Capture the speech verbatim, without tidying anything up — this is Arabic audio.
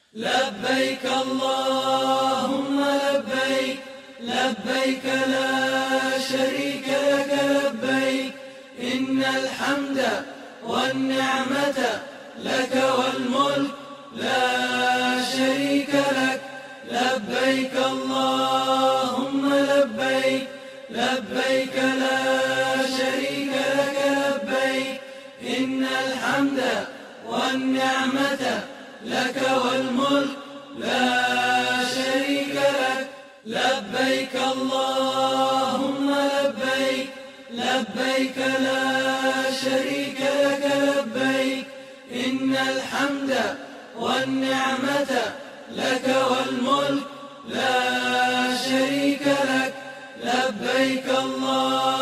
لبيك اللهم لبيك، لبيك لا شريك لك لبيك، إن الحمد والنعمة لك والملك لا شريك لك. لبيك اللهم لبيك، لبيك لا شريك لك لبيك، إن الحمد والنعمة لك والملك لا شريك لك. لبيك اللهم لبيك، لبيك لا شريك لك لبيك، إن الحمد والنعمة لك والملك لا شريك لك. لبيك اللهم